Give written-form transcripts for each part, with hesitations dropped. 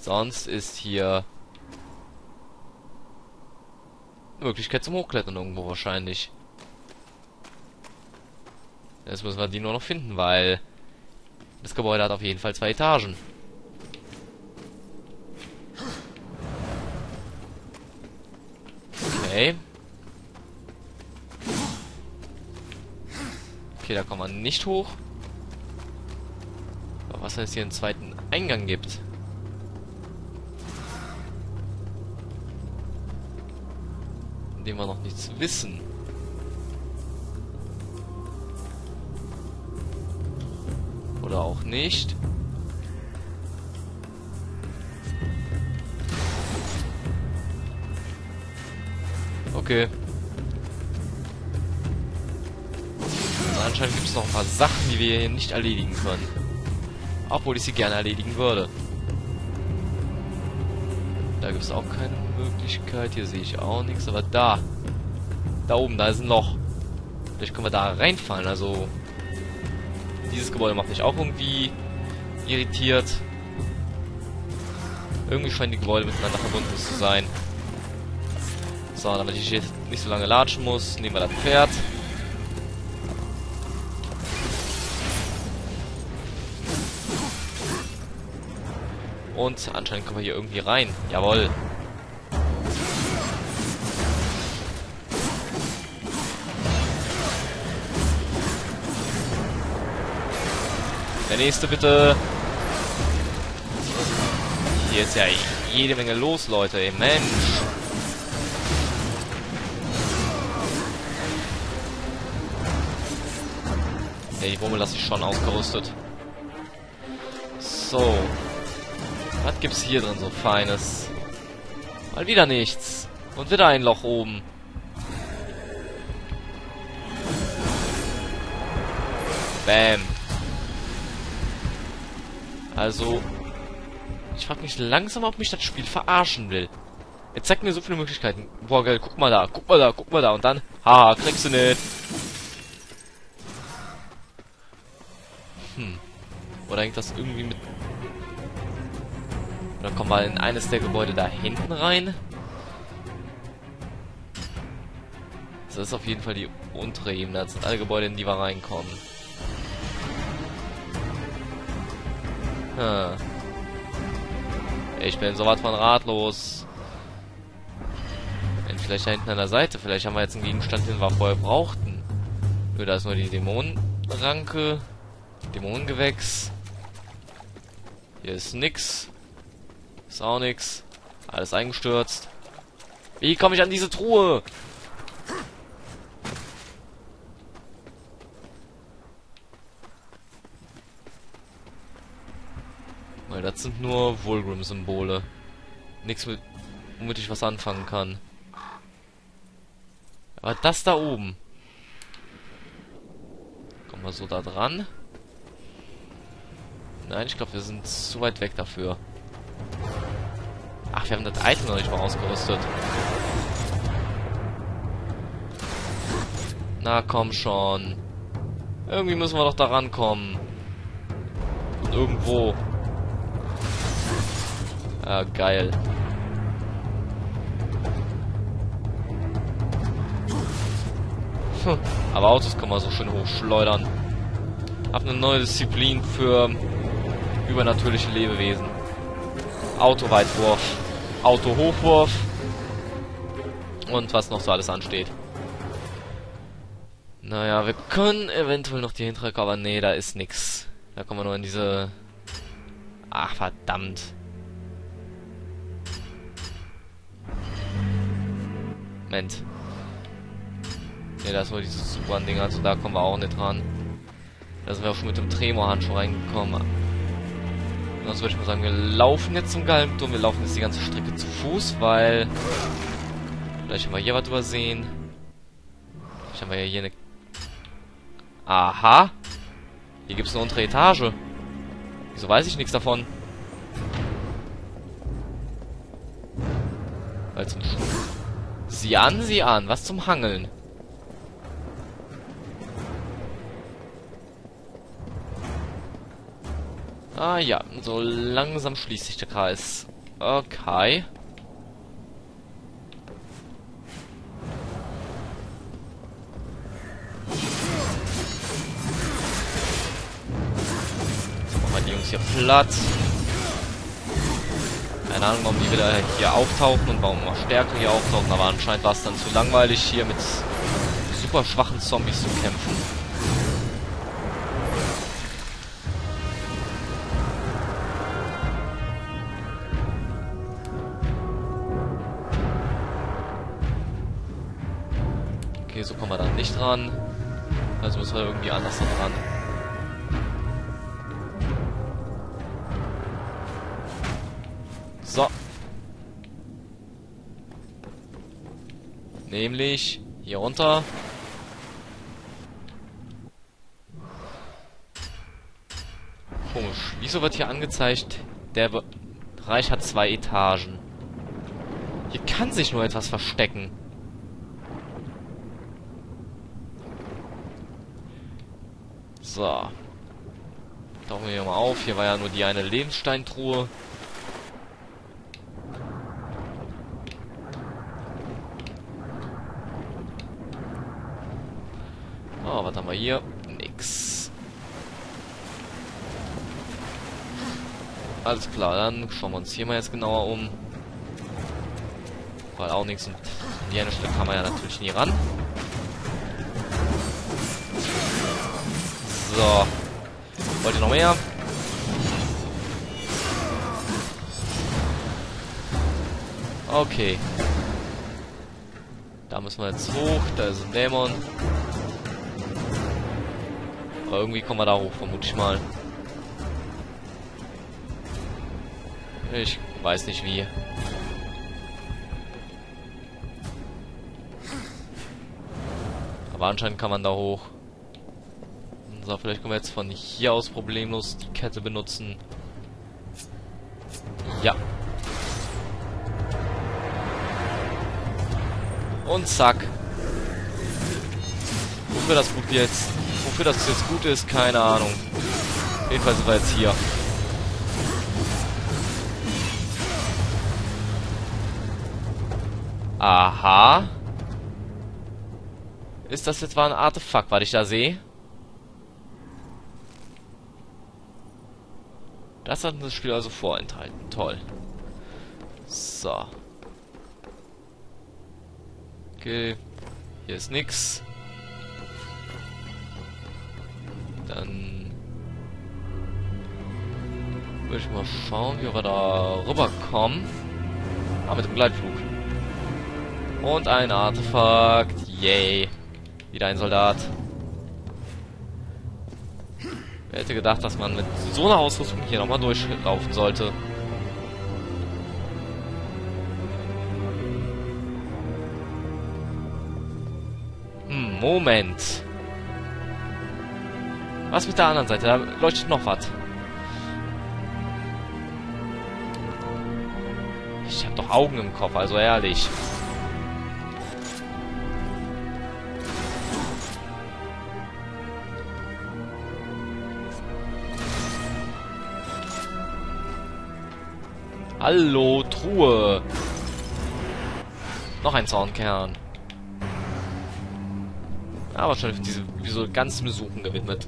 Sonst ist hier Möglichkeit zum Hochklettern irgendwo wahrscheinlich. Jetzt müssen wir die nur noch finden, weil das Gebäude hat auf jeden Fall 2 Etagen. Okay. Okay, da kommt man nicht hoch. Aber was, wenn es hier einen zweiten Eingang gibt? In dem wir noch nichts wissen. Oder auch nicht. Okay. Und anscheinend gibt es noch ein paar Sachen, die wir hier nicht erledigen können. Obwohl ich sie gerne erledigen würde. Da gibt es auch keine Möglichkeit. Hier sehe ich auch nichts. Aber da. Da oben, da ist ein Loch. Vielleicht können wir da reinfallen. Also dieses Gebäude macht mich auch irgendwie irritiert. Irgendwie scheinen die Gebäude miteinander verbunden zu sein. So, damit ich jetzt nicht so lange latschen muss, nehmen wir das Pferd. Und anscheinend kommen wir hier irgendwie rein. Jawohl. Der nächste bitte. Hier ist ja jede Menge los, Leute. Ey, Mensch. Ja, die Bombe lasse ich schon ausgerüstet. So. Was gibt's hier drin so Feines? Mal wieder nichts. Und wieder ein Loch oben. Bam. Also, ich frage mich langsam, ob mich das Spiel verarschen will. Jetzt zeigt mir so viele Möglichkeiten. Boah, geil, guck mal da, guck mal da, guck mal da. Und dann, haha, kriegst du nicht. Oder hängt das irgendwie mit... Oder kommen wir in eines der Gebäude da hinten rein? Das ist auf jeden Fall die untere Ebene. Das sind alle Gebäude, in die wir reinkommen. Ich bin sowas von ratlos. Wenn vielleicht da hinten an der Seite. Vielleicht haben wir jetzt einen Gegenstand, den wir vorher brauchten. Nö, da ist nur die Dämonenranke. Dämonengewächs. Hier ist nix. Ist auch nix. Alles eingestürzt. Wie komme ich an diese Truhe? Weil das sind nur Vulgrim-Symbole. Nichts, womit ich was anfangen kann. Aber das da oben. Kommen wir so da dran? Nein, ich glaube, wir sind zu weit weg dafür. Ach, wir haben das Item noch nicht mal ausgerüstet. Na komm schon. Irgendwie müssen wir doch da rankommen. Und irgendwo. Ah, geil. Aber Autos kann man so schön hochschleudern. Hab eine neue Disziplin für übernatürliche Lebewesen. Autoweitwurf, Autohochwurf und was noch so alles ansteht. Naja, wir können eventuell noch die hintere, aber nee, da ist nix. Da kommen wir nur in diese... Ach, verdammt. Moment. Ne, da ist nur dieses Super-Ding, also da kommen wir auch nicht dran. Da sind wir auch schon mit dem Tremor-Handschuh reingekommen. Sonst würde ich mal sagen, wir laufen jetzt zum Galgenturm. Wir laufen jetzt die ganze Strecke zu Fuß, weil... Vielleicht haben wir hier was übersehen. Vielleicht haben wir ja hier eine... Aha! Hier gibt es eine untere Etage. Wieso weiß ich nichts davon? Weil zum Sieh an, sieh an. Was zum Hangeln? Ah ja, so langsam schließt sich der Kreis. Okay. Jetzt machen wir die Jungs hier platt. Keine Ahnung, warum die wieder hier auftauchen und warum noch stärker hier auftauchen, aber anscheinend war es dann zu langweilig, hier mit super schwachen Zombies zu kämpfen. Okay, so kommen wir dann nicht ran. Also müssen wir irgendwie anders da dran. So. Nämlich hier runter. Komisch. Wieso wird hier angezeigt, der Bereich hat 2 Etagen? Hier kann sich nur etwas verstecken. So. Tauchen wir hier mal auf. Hier war ja nur die eine Lebenssteintruhe. Oh, was haben wir hier? Nix. Alles klar, dann schauen wir uns hier mal jetzt genauer um. Weil auch nichts. Und an die eine Stelle kann man ja natürlich nie ran. So. Wollt ihr noch mehr? Okay. Da müssen wir jetzt hoch. Da ist ein Dämon. Aber irgendwie kommen wir da hoch, vermute ich mal. Ich weiß nicht wie. Aber anscheinend kann man da hoch. So, vielleicht können wir jetzt von hier aus problemlos die Kette benutzen. Ja. Und zack. Wofür das gut jetzt? Wofür das jetzt gut ist, keine Ahnung. Jedenfalls sind wir jetzt hier. Aha. Ist das jetzt mal ein Artefakt, was ich da sehe? Das hat das Spiel also vorenthalten. Toll. So. Okay. Hier ist nix. Dann würde ich mal schauen, wie wir da rüberkommen. Ah, mit dem Gleitflug. Und ein Artefakt. Yay. Wieder ein Soldat. Wer hätte gedacht, dass man mit so einer Ausrüstung hier nochmal durchlaufen sollte. Moment. Was mit der anderen Seite? Da leuchtet noch was. Ich habe doch Augen im Kopf, also ehrlich. Hallo, Truhe. Noch ein Zornkern. Aber schon für diese ganzen Besuchen gewidmet.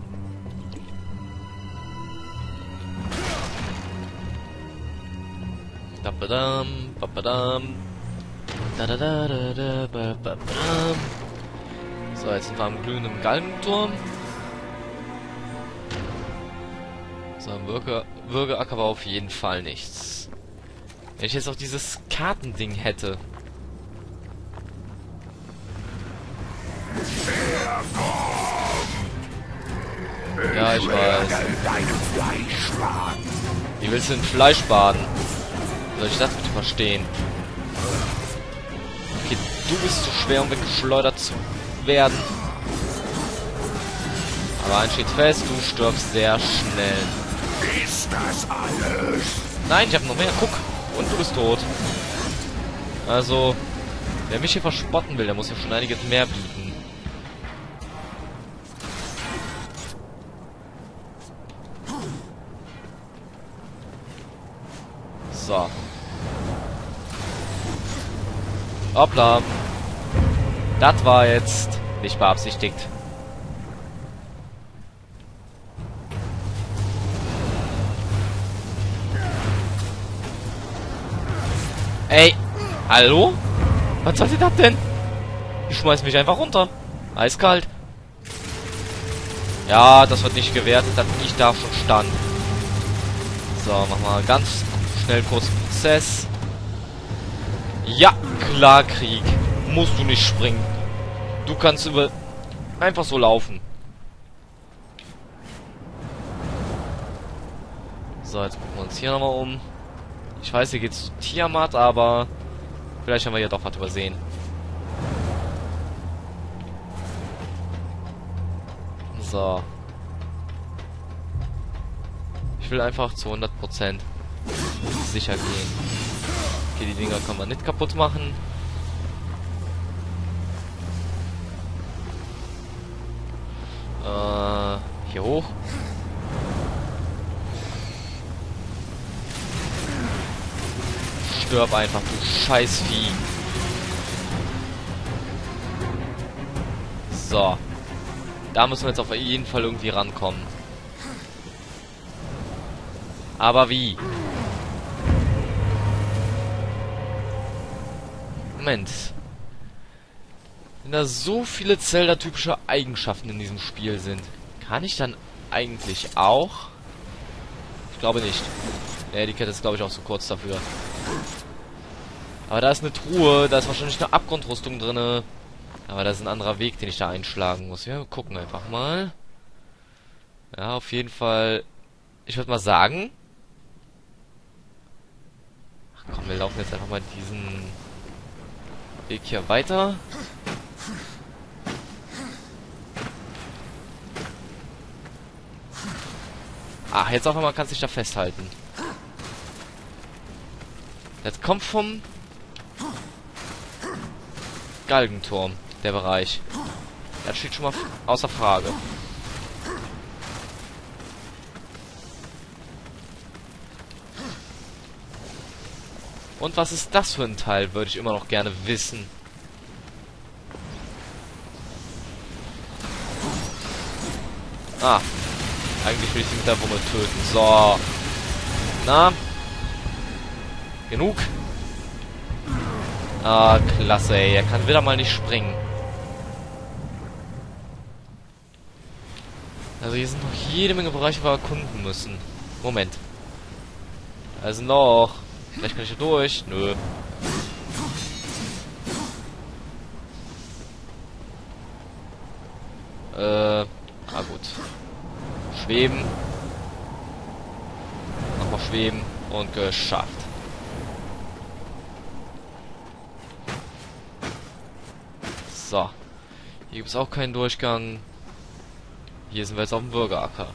So, jetzt sind wir am glühenden Galgenturm. So, am Würgeacker war auf jeden Fall nichts. Wenn ich jetzt auch dieses Kartending hätte. Ja, ich weiß. Wie willst du denn Fleisch baden? Wie soll ich das bitte verstehen? Okay, du bist zu schwer, um weggeschleudert zu werden. Aber eins steht fest, du stirbst sehr schnell. Ist das alles? Nein, ich habe noch mehr. Guck. Und du bist tot. Also, wer mich hier verspotten will, der muss ja schon einiges mehr bieten. So. Hoppla. Das war jetzt nicht beabsichtigt. Ey, hallo? Was soll das denn? Ich schmeiß mich einfach runter. Eiskalt. Ja, das wird nicht gewertet, dass ich da schon stand. So, machen wir ganz schnell kurz Prozess. Ja, klar, Krieg. Musst du nicht springen. Du kannst einfach so laufen. So, jetzt gucken wir uns hier nochmal um. Ich weiß, hier geht's zu Tiamat, aber vielleicht haben wir hier doch was übersehen. So. Ich will einfach zu 100% sicher gehen. Okay, die Dinger kann man nicht kaputt machen. Hier hoch. Stirb einfach, du Scheißvieh. So. Da müssen wir jetzt auf jeden Fall irgendwie rankommen. Aber wie? Moment. Wenn da so viele Zelda-typische Eigenschaften in diesem Spiel sind, kann ich dann eigentlich auch? Ich glaube nicht. Ja, die Kette ist, glaube ich, auch zu kurz dafür. Aber da ist eine Truhe, da ist wahrscheinlich eine Abgrundrüstung drinne. Aber da ist ein anderer Weg, den ich da einschlagen muss. Ja, wir gucken einfach mal. Ja, auf jeden Fall. Ich würde mal sagen. Ach komm, wir laufen jetzt einfach mal diesen Weg hier weiter. Ah, jetzt auf einmal kannst du dich da festhalten. Jetzt kommt vom Galgenturm der Bereich. Das steht schon mal außer Frage. Und was ist das für ein Teil, würde ich immer noch gerne wissen. Ah. Eigentlich will ich sie mit der Wumme töten. So. Na? Genug? Ah, klasse, ey. Er kann wieder mal nicht springen. Also hier sind noch jede Menge Bereiche, wo wir erkunden müssen. Moment. Also noch. Vielleicht kann ich hier durch. Nö. Ah gut. Schweben. Nochmal schweben. Und geschafft. So. Hier gibt es auch keinen Durchgang. Hier sind wir jetzt auf dem Bürgeracker.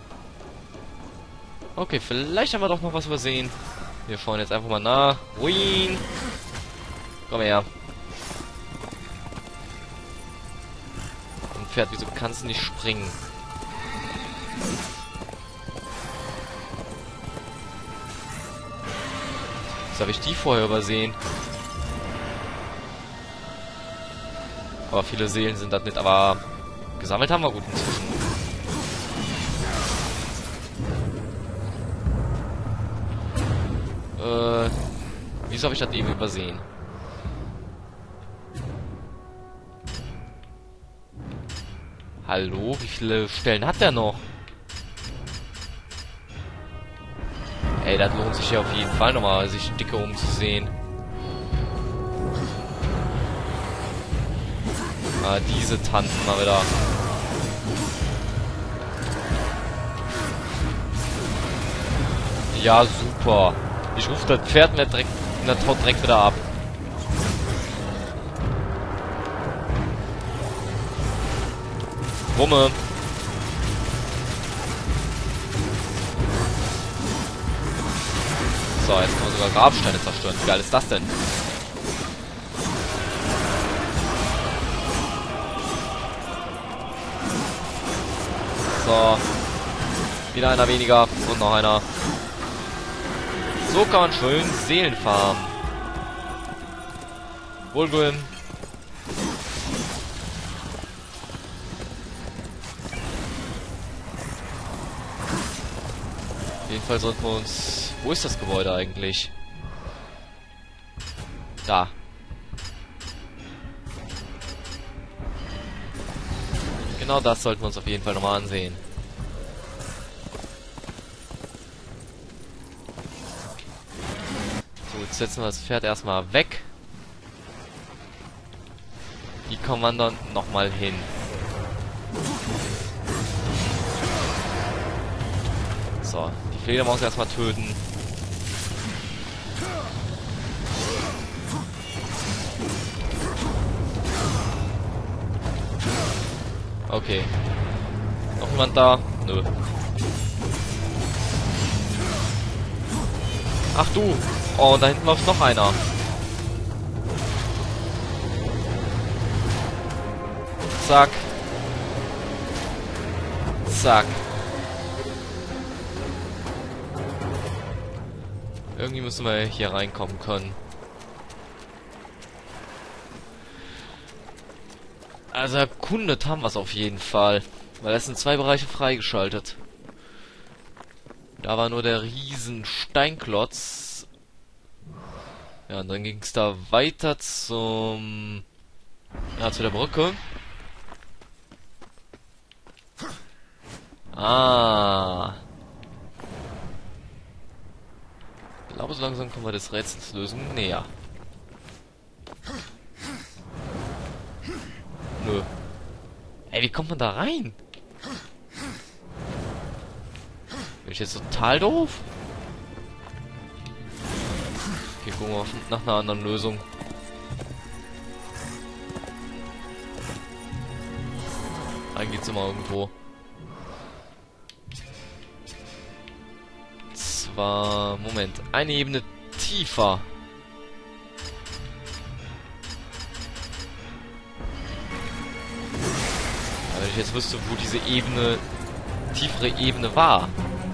Okay, vielleicht haben wir doch noch was übersehen. Wir schauen jetzt einfach mal nach. Ruin! Komm her. Und Pferd, wieso kannst du nicht springen? Jetzt habe ich die vorher übersehen. Aber viele Seelen sind das nicht, aber gesammelt haben wir gut inzwischen. Wieso habe ich das eben übersehen? Hallo? Wie viele Stellen hat der noch? Ey, das lohnt sich ja auf jeden Fall nochmal, sich dicke umzusehen. Ah, diese Tanten mal wieder. Ja, super. Ich rufe das Pferd nicht direkt in der Tod direkt wieder ab. Wumme. So, jetzt kann man sogar Grabsteine zerstören. Wie geil ist das denn? So. Wieder einer weniger. Und noch einer. So kann man schön Seelen farmen. Vulgrim. Auf jeden Fall sollten wir uns... Wo ist das Gebäude eigentlich? Da. Genau das sollten wir uns auf jeden Fall nochmal ansehen. So, jetzt setzen wir das Pferd erstmal weg. Wie kommen wir dann nochmal hin? So, die Fledermaus erstmal töten. Okay. Noch jemand da? Nö. Ach du! Oh, und da hinten läuft noch einer. Zack. Zack. Irgendwie müssen wir hier reinkommen können. Also erkundet haben wir es auf jeden Fall. Weil es sind 2 Bereiche freigeschaltet. Da war nur der riesen Steinklotz. Ja, und dann ging es da weiter zum... Ja, zu der Brücke. Ah. Ich glaube, so langsam kommen wir des Rätsels Lösung näher. Nö. Ey, wie kommt man da rein? Bin ich jetzt total doof? Okay, gucken wir nach einer anderen Lösung. Rein geht's immer irgendwo. Zwar... Moment. Eine Ebene tiefer. Wenn ich jetzt wüsste, wo diese Ebene, tiefere Ebene war.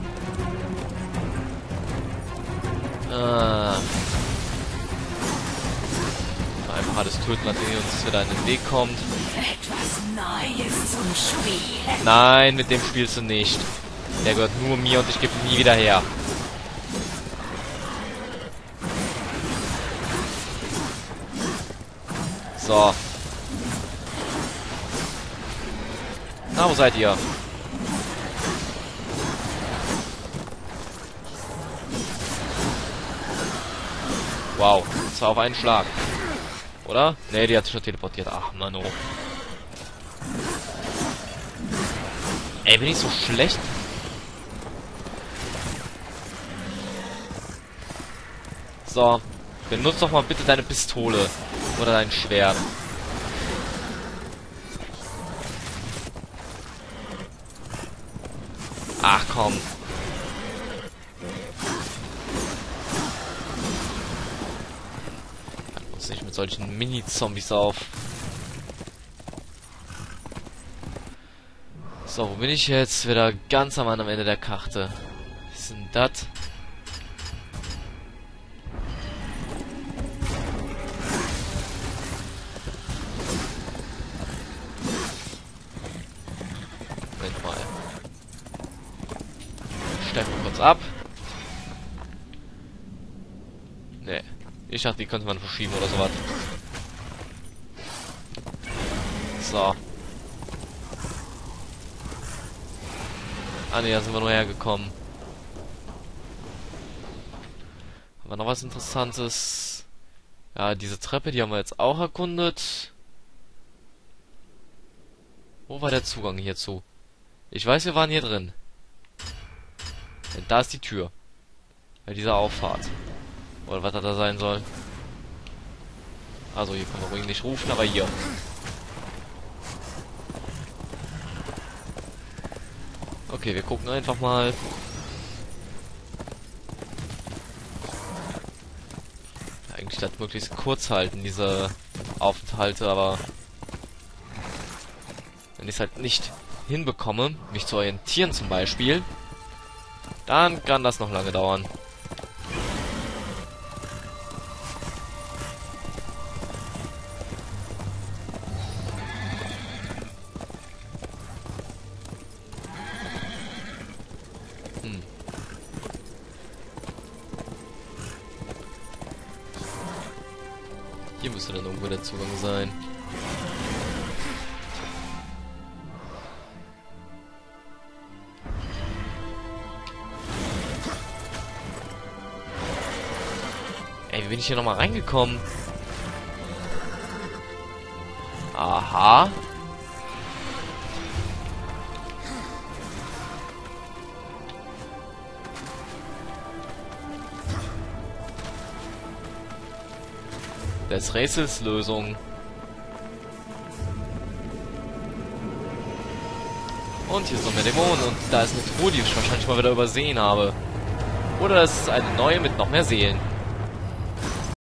Einfach alles töten, was uns wieder in den Weg kommt. Etwas Neues zum Spielen. Nein, mit dem spielst du nicht. Der gehört nur mir und ich gebe ihn nie wieder her. So. Na, wo seid ihr? Wow, das war auf einen Schlag. Oder? Ne, die hat sich schon teleportiert. Ach, Mano. Ey, bin ich so schlecht? So. Benutz doch mal bitte deine Pistole. Oder dein Schwert. Ach komm. Kann uns nicht mit solchen Mini-Zombies auf. So, wo bin ich jetzt? Wieder ganz am anderen Ende der Karte. Was ist denn das? Moment mal. Stellen wir kurz ab. Ne. Ich dachte, die könnte man verschieben oder sowas. So. Ah ne, da sind wir nur hergekommen. Haben wir noch was Interessantes? Ja, diese Treppe, die haben wir jetzt auch erkundet. Wo war der Zugang hierzu? Ich weiß, wir waren hier drin. Denn da ist die Tür. Bei dieser Auffahrt. Oder was da sein soll. Also hier können wir ruhig nicht rufen, aber hier. Okay, wir gucken einfach mal. Ja, eigentlich das möglichst kurz halten, diese Aufenthalte, aber wenn ich es halt nicht hinbekomme, mich zu orientieren zum Beispiel, dann kann das noch lange dauern. Hier müsste dann irgendwo der Zugang sein. Ey, wie bin ich hier nochmal reingekommen? Aha. Des Rätsels Lösung. Und hier ist noch mehr Dämonen und da ist eine Truhe, die ich wahrscheinlich mal wieder übersehen habe. Oder das ist eine neue mit noch mehr Seelen.